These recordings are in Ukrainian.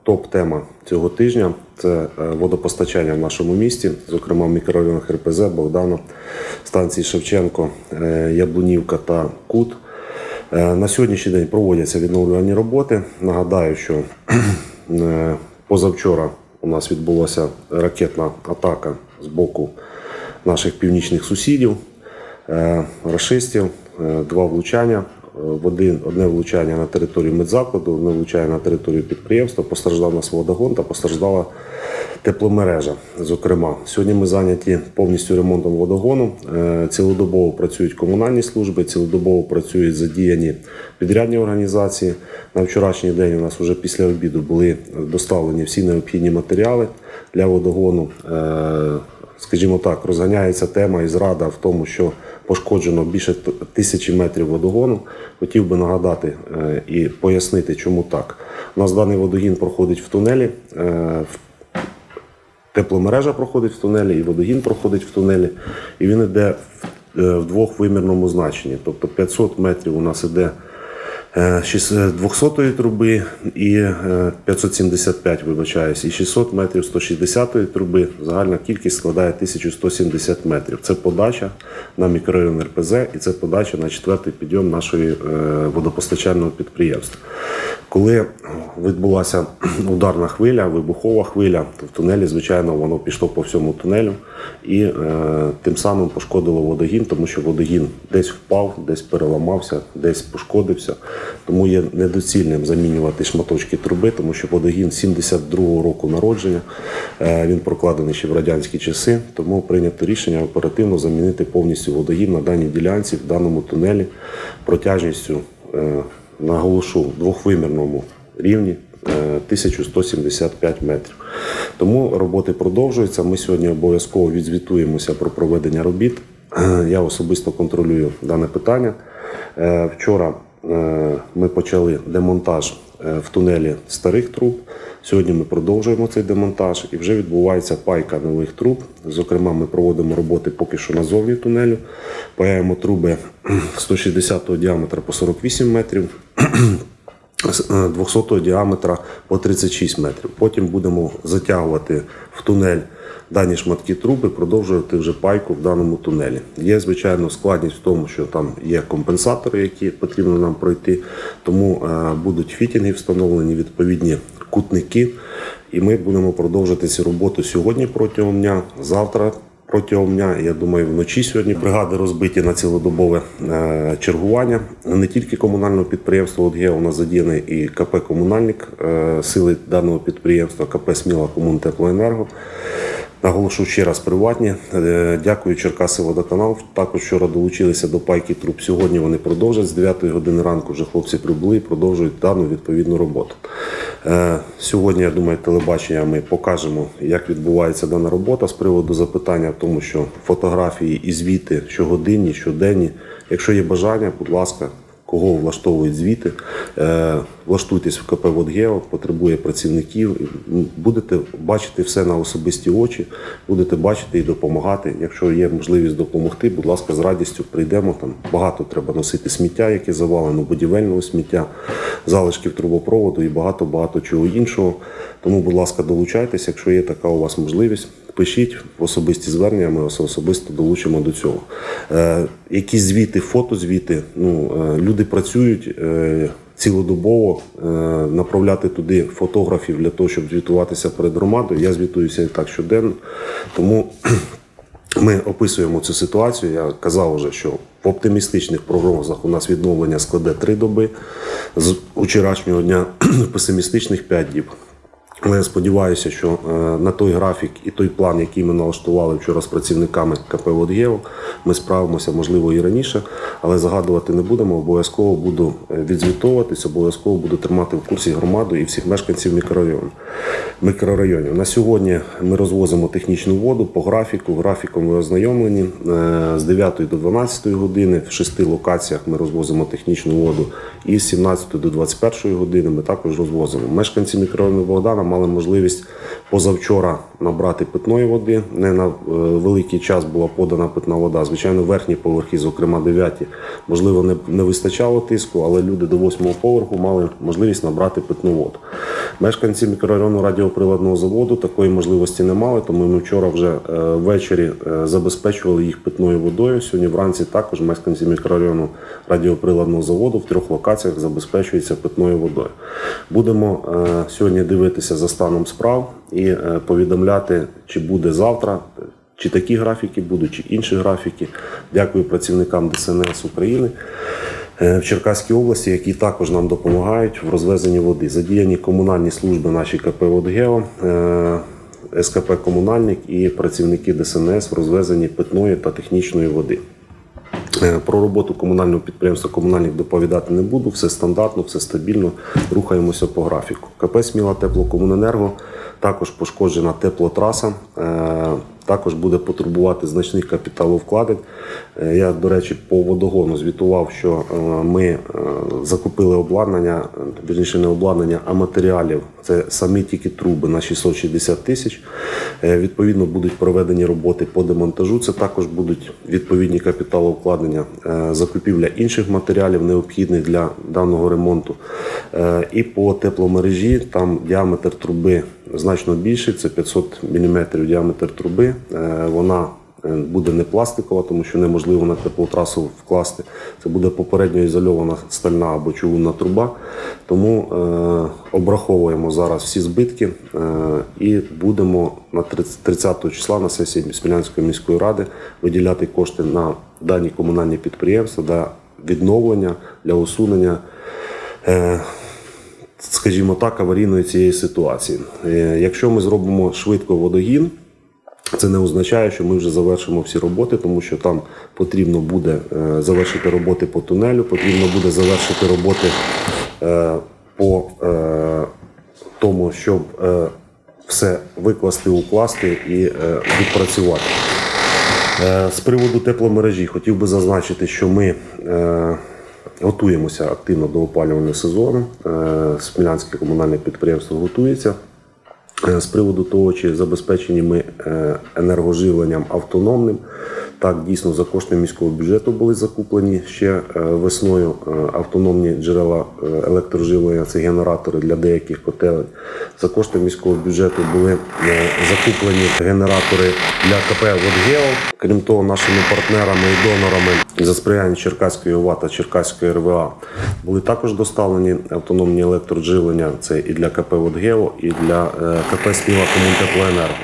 Топ-тема цього тижня – це водопостачання в нашому місті, зокрема в мікрорайонах РПЗ, Богдана, станції Шевченко, Яблунівка та Кут. На сьогоднішній день проводяться відновлювальні роботи. Нагадаю, що позавчора у нас відбулася ракетна атака з боку наших північних сусідів, рашистів, два влучання. Одне влучання на територію медзакладу, одне влучання на територію підприємства, постраждав у нас водогон та постраждала тепломережа. Зокрема, сьогодні ми зайняті повністю ремонтом водогону, цілодобово працюють комунальні служби, цілодобово працюють задіяні підрядні організації. На вчорашній день у нас вже після обіду були доставлені всі необхідні матеріали для водогону. Скажімо так, розганяється тема і зрада в тому, що пошкоджено більше 1000 метрів водогону. Хотів би нагадати і пояснити, чому так. У нас даний водогін проходить в тунелі, тепломережа проходить в тунелі і водогін проходить в тунелі. І він йде в двохвимірному значенні. Тобто 500 метрів у нас йде 200-ї труби і 575, вибачаюсь, і 600 метрів 160-ї труби. Загальна кількість складає 1170 метрів. Це подача на мікрорайон РПЗ і це подача на 4-й підйом нашого водопостачального підприємства. Коли відбулася ударна хвиля, вибухова хвиля, то в тунелі, звичайно, воно пішло по всьому тунелю і тим самим пошкодило водогін, тому що водогін десь впав, десь переламався, десь пошкодився. Тому є недоцільним замінювати шматочки труби, тому що водогін 72-го року народження, він прокладений ще в радянські часи, тому прийнято рішення оперативно замінити повністю водогін на даній ділянці, в даному тунелі протяжністю, наголошу, в двохвимірному рівні 1175 метрів. Тому роботи продовжуються. Ми сьогодні обов'язково відзвітуємося про проведення робіт. Я особисто контролюю дане питання. Вчора ми почали демонтаж в тунелі старих труб. Сьогодні ми продовжуємо цей демонтаж і вже відбувається пайка нових труб. Зокрема, ми проводимо роботи поки що назовні тунелю. Паяємо труби 160-го діаметра по 48 метрів, 200-го діаметра по 36 метрів. Потім будемо затягувати в тунель дані шматки труби, продовжувати вже пайку в даному тунелі. Є, звичайно, складність в тому, що там є компенсатори, які потрібно нам пройти, тому будуть фітінги встановлені, відповідні кутники, і ми будемо продовжувати цю роботу сьогодні протягом дня, завтра протягом дня. Я думаю, вночі сьогодні бригади розбиті на цілодобове чергування. Не тільки комунального підприємства «ОДГ», у нас задіяний і КП «Комунальник», сили даного підприємства, КП «Сміла Комунтеплоенерго». Наголошу ще раз, приватні. Дякую Черкасиводоканал. Також вчора долучилися до пайки труб. Сьогодні вони продовжать. З 9 години ранку вже хлопці прибули і продовжують дану відповідну роботу. Сьогодні, я думаю, телебачення ми покажемо, як відбувається дана робота. З приводу запитання в тому, що фотографії і звіти щогодинні, щоденні. Якщо є бажання, будь ласка, кого влаштовують звіти, влаштуйтесь в КП «ВодГео», потребує працівників, будете бачити все на особисті очі, будете бачити і допомагати. Якщо є можливість допомогти, будь ласка, з радістю прийдемо. Там багато треба носити сміття, яке завалено, будівельного сміття, залишків трубопроводу і багато-багато чого іншого. Тому, будь ласка, долучайтесь, якщо є така у вас можливість. Пишіть в особисті звернення, ми вас особисто долучимо до цього. Якісь звіти, фотозвіти, люди працюють цілодобово, направляти туди фотографів для того, щоб звітуватися перед громадою. Я звітуюся і так щоденно, тому ми описуємо цю ситуацію. Я казав вже, що в оптимістичних прогнозах у нас відновлення складе 3 доби, з вчорашнього дня песимістичних 5 діб. Але я сподіваюся, що на той графік і той план, який ми налаштували вчора з працівниками КП «ВодГео», ми справимося, можливо, і раніше, але загадувати не будемо. Обов'язково буду відзвітовуватись, обов'язково буду тримати в курсі громаду і всіх мешканців мікрорайонів. На сьогодні ми розвозимо технічну воду по графіку. Графіком ви ознайомлені. З 9 до 12 години в 6 локаціях ми розвозимо технічну воду. І з 17 до 21 години ми також розвозимо. Мешканці мікрорайону Богдана мали можливість позавчора набрати питної води. Не на великий час була подана питна вода. Звичайно, верхні поверхи, зокрема 9-ті, можливо, не вистачало тиску, але люди до 8-го поверху мали можливість набрати питну воду. Мешканці мікрорайону радіоприладного заводу такої можливості не мали, тому ми вчора вже ввечері забезпечували їх питною водою. Сьогодні вранці також мешканці мікрорайону радіоприладного заводу в 3 локаціях забезпечуються питною водою. Будемо сьогодні дивитися за станом справ і повідомляти, чи буде завтра, чи такі графіки будуть, чи інші графіки. Дякую працівникам ДСНС України в Черкаській області, які також нам допомагають в розвезенні води. Задіяні комунальні служби наші КП «Водгео», СКП «Комунальник» і працівники ДСНС в розвезенні питної та технічної води. Про роботу комунального підприємства «Комунальник» доповідати не буду, все стандартно, все стабільно, рухаємося по графіку. КП «Сміла Теплокомуненерго» також пошкоджена теплотраса, також буде потребувати значних капіталовкладень. Я, до речі, по водогону звітував, що ми закупили обладнання, вірніше не обладнання, а матеріалів. Це самі тільки труби на 660 тисяч. Відповідно, будуть проведені роботи по демонтажу. Це також будуть відповідні капіталовкладення, закупівля інших матеріалів, необхідних для даного ремонту. І по тепломережі, там діаметр труби значно більший, це 500 мм діаметр труби. Вона буде не пластикова, тому що неможливо на теплотрасу вкласти. Це буде попередньо ізольована стальна або чугунна труба. Тому обраховуємо зараз всі збитки і будемо на 30 числа на сесії Смілянської міської ради виділяти кошти на дані комунальні підприємства для відновлення, для усунення, скажімо так, аварійної цієї ситуації. Якщо ми зробимо швидко водогін, це не означає, що ми вже завершимо всі роботи, тому що там потрібно буде завершити роботи по тунелю, потрібно буде завершити роботи по тому, щоб все викласти, укласти і відпрацювати. З приводу тепломережі хотів би зазначити, що ми готуємося активно до опалювального сезону. Смілянське комунальне підприємство готується. З приводу того, чи забезпечені ми енергоживленням автономним, так, дійсно, за кошти міського бюджету були закуплені ще весною автономні джерела електроживлення, це генератори для деяких котелень. За кошти міського бюджету були закуплені генератори для КП «Водгео». Крім того, нашими партнерами і донорами за сприяння Черкаської ОВА та Черкаської РВА були також доставлені автономні електроживлення, це і для КП «Водгео», і для КП «Сміла Комунтеплоенерго».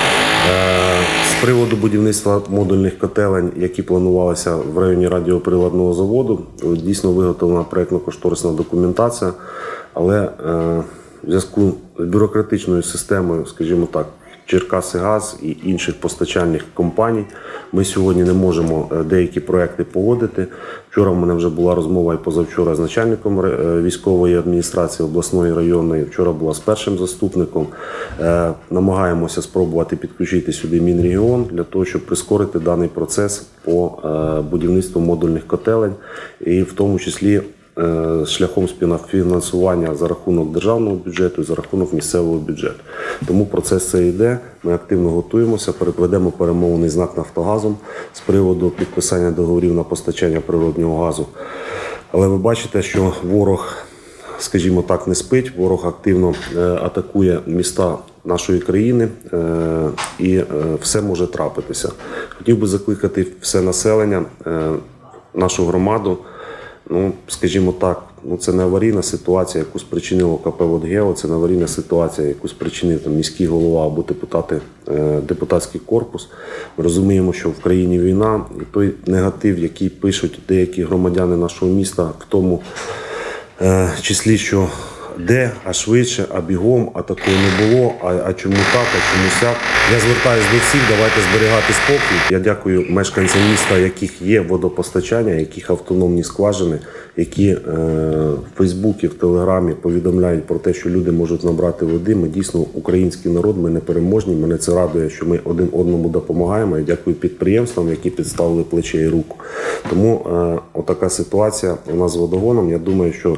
З приводу будівництва модульних котелень, які планувалися в районі радіоприладного заводу, дійсно виготовлена проєктно-кошторисна документація, але в зв'язку з бюрократичною системою, скажімо так, Черкасигаз і інших постачальних компаній, ми сьогодні не можемо деякі проекти погодити. Вчора в мене вже була розмова і позавчора з начальником військової адміністрації обласної районної, вчора була з першим заступником. Намагаємося спробувати підключити сюди Мінрегіон для того, щоб прискорити даний процес по будівництву модульних котелень і в тому числі шляхом співфінансування за рахунок державного бюджету і за рахунок місцевого бюджету. Тому процес це йде, ми активно готуємося, передведемо перемовний знак «Нафтогазом» з приводу підписання договорів на постачання природнього газу. Але ви бачите, що ворог, скажімо так, не спить, ворог активно атакує міста нашої країни і все може трапитися. Хотів би закликати все населення, нашу громаду. Скажімо так, це не аварійна ситуація, яку спричинило КП «Водгео», це не аварійна ситуація, яку спричинив міський голова або депутатський корпус. Ми розуміємо, що в країні війна, і той негатив, який пишуть деякі громадяни нашого міста, в тому числі, що де, а швидше, а бігом, а такого не було, а чому так, а чому сяк. Я звертаюся до всіх, давайте зберігати спокій. Я дякую мешканцям міста, яких є водопостачання, яких автономні скважини, які в Фейсбуці, в Телеграмі повідомляють про те, що люди можуть набрати води. Ми дійсно український народ, ми непереможні, мене це радує, що ми один одному допомагаємо. Я дякую підприємствам, які підставили плече і руку. Тому отака ситуація у нас з водогоном. Я думаю, що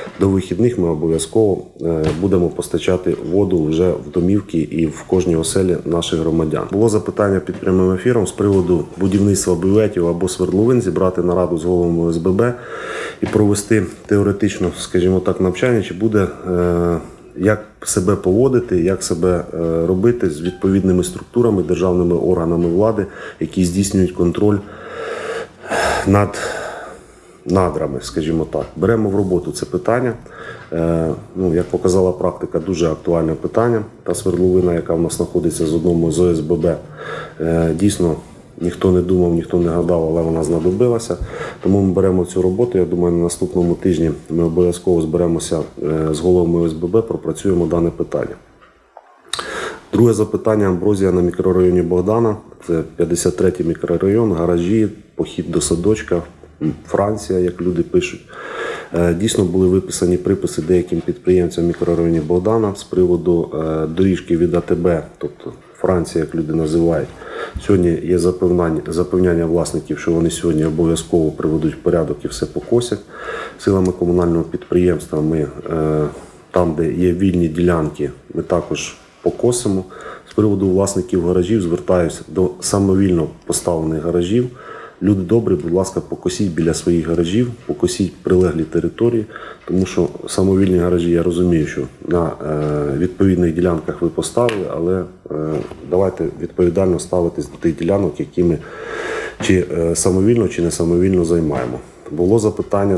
до вихідних ми обов'язково будемо постачати воду вже в домівки і в кожній оселі наших громадян. Було запитання під прямим ефіром з приводу будівництва бюветів або свердловин, зібрати нараду з головами ОСББ і провести теоретично, скажімо так, навчання, чи буде як себе поводити, як себе робити з відповідними структурами, державними органами влади, які здійснюють контроль над надрами, скажімо так. Беремо в роботу це питання. Як показала практика, дуже актуальне питання. Та свердловина, яка в нас знаходиться з одному з ОСББ, дійсно ніхто не думав, ніхто не гадав, але вона знадобилася. Тому ми беремо цю роботу. Я думаю, на наступному тижні ми обов'язково зберемося з головами ОСББ, пропрацюємо дане питання. Друге запитання. Амброзія на мікрорайоні Богдана. Це 53-й мікрорайон, гаражі, похід до садочка, Франція, як люди пишуть. Дійсно були виписані приписи деяким підприємцям в мікрорайоні Богдана з приводу доріжки від АТБ, тобто Франція, як люди називають. Сьогодні є запевняння власників, що вони сьогодні обов'язково приведуть в порядок і все покосять. Силами комунального підприємства ми там, де є вільні ділянки, ми також покосимо. З приводу власників гаражів звертаюся до самовільно поставлених гаражів. Люди добрі, будь ласка, покосіть біля своїх гаражів, покосіть прилеглі території, тому що самовільні гаражі, я розумію, що на відповідних ділянках ви поставили, але давайте відповідально ставитись до тих ділянок, які ми чи самовільно, чи не самовільно займаємо. Було запитання з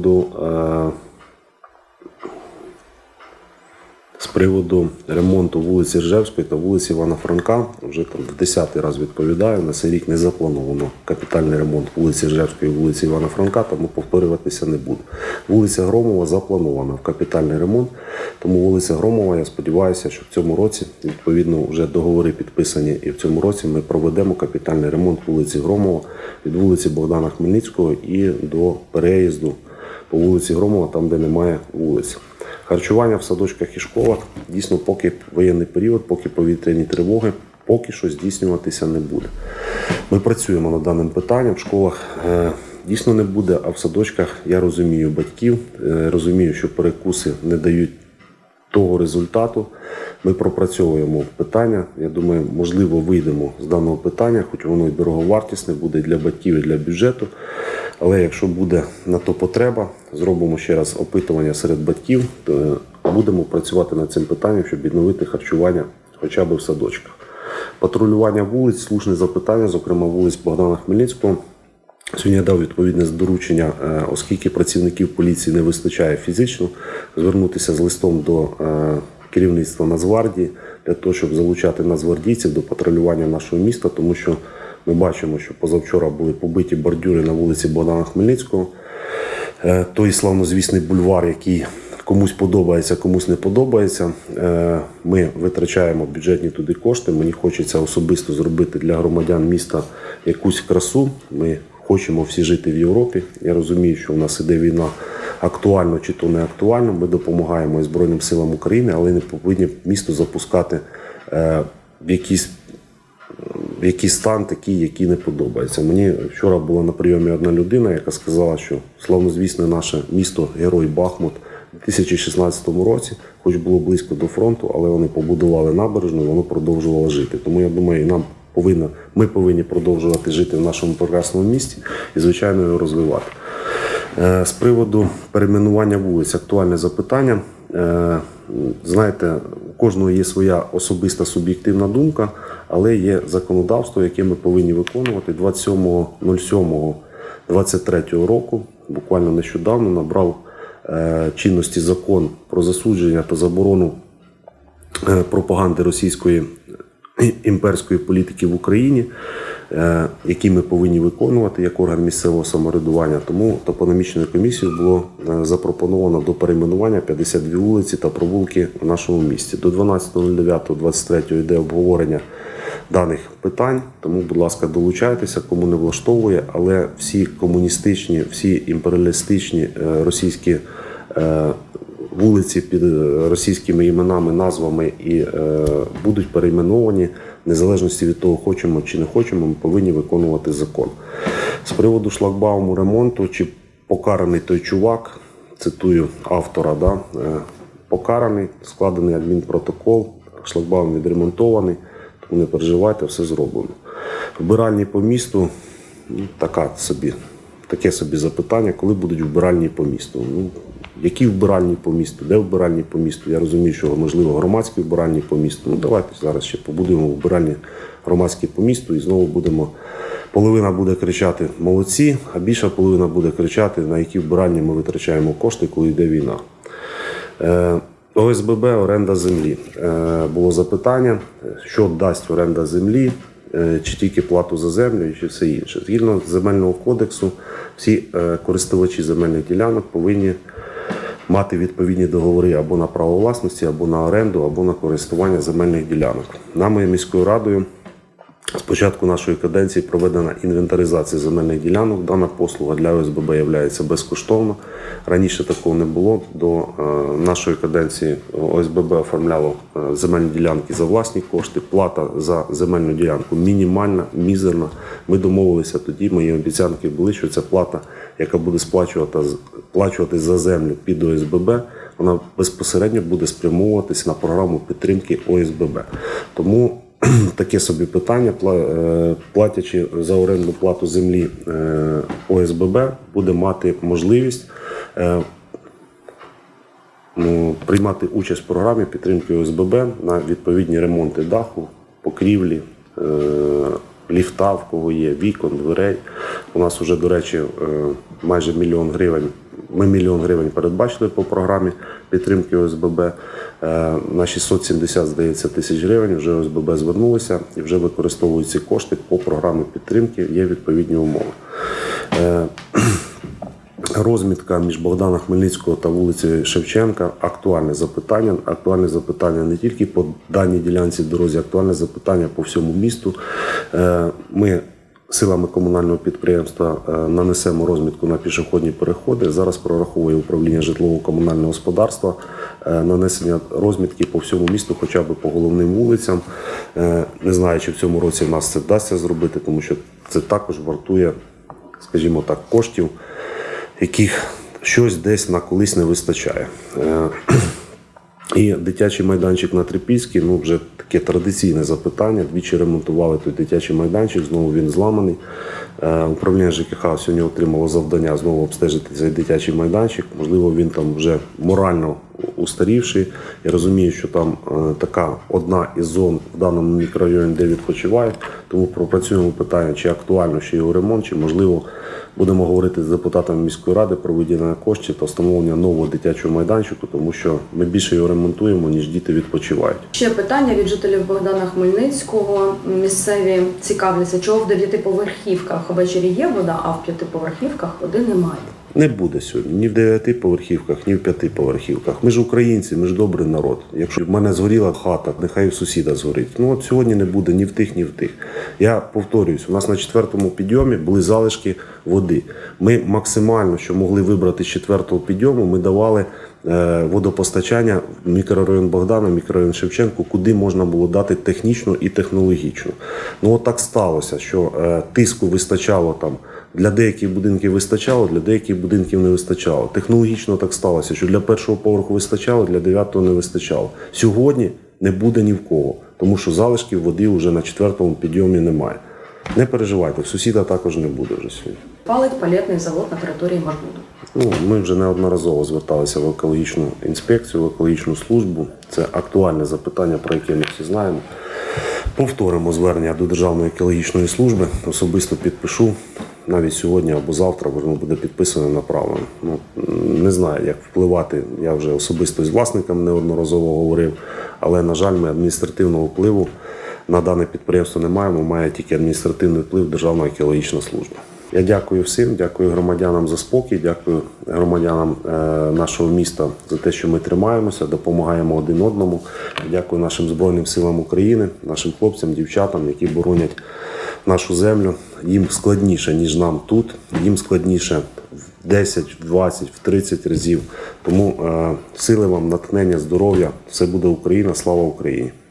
приводу ремонту вулиці Ржевської та вулиці Івана Франка. Вже там в 10-й раз відповідаю, на цей рік не заплановано капітальний ремонт вулиці Ржевської і вулиці Івана Франка, тому повторюватися не буду. Вулиця Громова запланована в капітальний ремонт, тому вулиця Громова, я сподіваюся, що в цьому році, відповідно, вже договори підписані, і в цьому році ми проведемо капітальний ремонт вулиці Громова від вулиці Богдана Хмельницького і до переїзду по вулиці Громова, там, де немає вулиці. Харчування в садочках і школах, дійсно, поки воєнний період, поки повітряні тривоги, поки що здійснюватися не буде. Ми працюємо над даним питанням. В школах дійсно не буде, а в садочках я розумію батьків, розумію, що перекуси не дають того результату. Ми пропрацьовуємо питання. Я думаю, можливо, вийдемо з даного питання, хоч воно і дороговартісне буде для батьків, і для бюджету. Але якщо буде на то потреба, зробимо ще раз опитування серед батьків, то будемо працювати над цим питанням, щоб відновити харчування хоча б в садочках. Патрулювання вулиць, слушне запитання, зокрема вулиць Богдана Хмельницького. Сьогодні я дав відповідне доручення, оскільки працівників поліції не вистачає фізично, звернутися з листом до керівництва Нацгвардії для того, щоб залучати нацгвардійців до патрулювання нашого міста, тому що ми бачимо, що позавчора були побиті бордюри на вулиці Богдана Хмельницького. Той славнозвісний бульвар, який комусь подобається, комусь не подобається. Ми витрачаємо бюджетні туди кошти. Мені хочеться особисто зробити для громадян міста якусь красу. Ми хочемо всі жити в Європі. Я розумію, що у нас іде війна, актуально чи то не актуально. Ми допомагаємо Збройним силам України, але не повинні місто запускати в якийсь стан такий, який не подобається. Мені вчора була на прийомі одна людина, яка сказала, що славнозвісне наше місто Герой Бахмут у 2016 році, хоч було близько до фронту, але вони побудували набережну, і воно продовжувало жити. Тому я думаю, ми повинні продовжувати жити в нашому прекрасному місті і, звичайно, його розвивати. З приводу перейменування вулиць, актуальне запитання. Знаєте, у кожного є своя особиста суб'єктивна думка, але є законодавство, яке ми повинні виконувати. 27.07.23 року, буквально нещодавно, набрав чинності закон про засудження та заборону пропаганди російської імперської політики в Україні, які ми повинні виконувати як орган місцевого самоврядування. Тому топономічною комісією було запропоновано до перейменування 52 вулиці та провулки в нашому місті. До 12.09.23 йде обговорення даних питань, тому, будь ласка, долучайтеся, кому не влаштовує, але всі комуністичні, всі імперіалістичні російські вулиці під російськими іменами, назвами і будуть перейменовані. В незалежності від того, хочемо чи не хочемо, ми повинні виконувати закон. З приводу шлагбауму ремонту, чи покараний той чувак, цитую автора, да, покараний, складений адмінпротокол, шлагбаум відремонтований, тому не переживайте, все зроблено. Вбиральні по місту, таке собі запитання, коли будуть вбиральні по місту. Які вбиральні по місту, де вбиральні по місту? Я розумію, що можливо громадські вбиральні по місту. Давайте зараз ще побудуємо вбиральні громадські по місту і знову половина буде кричати «молодці», а більша половина буде кричати, на які вбиральні ми витрачаємо кошти, коли йде війна. ОСББ, оренда землі. Було запитання, що дасть оренда землі, чи тільки плату за землю, чи все інше. Згідно Земельного кодексу, всі користувачі земельних ділянок повинні мати відповідні договори або на право власності, або на оренду, або на користування земельних ділянок. Нами міською радою з початку нашої каденції проведена інвентаризація земельних ділянок. Дана послуга для ОСББ є безкоштовна. Раніше такого не було. До нашої каденції ОСББ оформляло земельні ділянки за власні кошти. Плата за земельну ділянку мінімальна, мізерна. Ми домовилися тоді, мої обіцянки були, що ця плата, яка буде сплачуватись за землю під ОСББ, вона безпосередньо буде спрямовуватись на програму підтримки ОСББ. Тому таке собі питання, платячи за орендну плату землі, ОСББ буде мати можливість приймати участь в програмі підтримки ОСББ на відповідні ремонти даху, покрівлі, ліфта, в кого є, вікон, дверей. У нас вже, до речі, майже 1 мільйон гривень. Ми 1 мільйон гривень передбачили по програмі підтримки ОСББ. На 670, здається, тисяч гривень вже ОСББ звернулися і вже використовують ці кошти по програмі підтримки, є відповідні умови. Розмітка між Богдана Хмельницького та вулиці Шевченка – актуальне запитання. Актуальне запитання не тільки по даній ділянці дорозі, актуальне запитання по всьому місту. Ми силами комунального підприємства нанесемо розмітку на пішохідні переходи. Зараз прораховує управління житлово-комунального господарства нанесення розмітки по всьому місту, хоча б по головним вулицям. Не знаю, чи в цьому році в нас це вдасться зробити, тому що це також вартує, скажімо так, коштів, яких щось десь на колись не вистачає. І дитячий майданчик на Трипільській, вже таке традиційне запитання. Двічі ремонтували той дитячий майданчик, знову він зламаний. Управління ЖКХ сьогодні отримало завдання знову обстежити цей дитячий майданчик. Можливо, він там вже морально устарівший. Я розумію, що там така одна із зон в даному мікрорайоні, де відпочивають. Тому пропрацюємо питання, чи актуально ще його ремонт, чи можливо будемо говорити з депутатами міської ради про виділення коштів та встановлення нового дитячого майданчику, тому що ми більше його ремонтуємо, ніж діти відпочивають. Ще питання від жителів Богдана Хмельницького. Місцеві цікавляться, чого в 9-поверхівках ввечері є вода, а в 5-поверхівках води немає. Не буде сьогодні ні в 9-поверхівках, ні в 5-поверхівках. Ми ж українці, ми ж добрий народ. Якщо в мене згоріла хата, нехай в сусіда згорить. От сьогодні не буде ні в тих, ні в тих. Я повторююсь, у нас на 4-му підйомі були залишки води. Ми максимально, що могли вибрати з 4-го підйому, ми давали водопостачання в мікрорайон Богдана, мікрорайон Шевченку, куди можна було дати технічно і технологічно. От так сталося, що тиску вистачало там. Для деяких будинків вистачало, для деяких будинків не вистачало. Технологічно так сталося, що для 1-го поверху вистачало, для 9-го не вистачало. Сьогодні не буде ні в кого, тому що залишків води вже на 4-му підйомі немає. Не переживайте, в сусіда також не буде вже сьогодні. Палить палетний завод на території Марбуду. Ми вже неодноразово зверталися в екологічну інспекцію, в екологічну службу. Це актуальне запитання, про яке ми всі знаємо. Повторимо звернення до Державної екологічної служби, особисто підпишу. Навіть сьогодні або завтра воно буде підписано, направлено. Не знаю, як впливати, я вже особисто з власниками неодноразово говорив, але, на жаль, ми адміністративного впливу на дане підприємство не маємо, має тільки адміністративний вплив Державна екологічна служба. Я дякую всім, дякую громадянам за спокій, дякую громадянам нашого міста за те, що ми тримаємося, допомагаємо один одному. Дякую нашим Збройним силам України, нашим хлопцям, дівчатам, які боронять нашу землю. Їм складніше, ніж нам тут, їм складніше в 10, в 20, в 30 разів. Тому сили вам, натхнення, здоров'я, все буде Україна, слава Україні!